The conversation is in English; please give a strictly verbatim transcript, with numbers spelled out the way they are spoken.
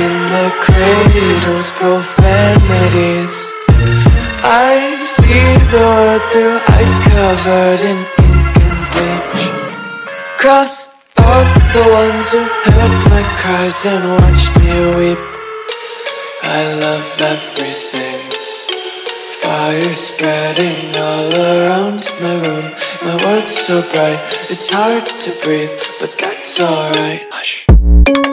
in the cradle's profanities. I see the world through eyes covered in ink and bleach. Cross out the ones who heard my cries and watched me weep. I love everything. Fire spreading all around my room. My world's so bright, it's hard to breathe, but that's alright. Hush.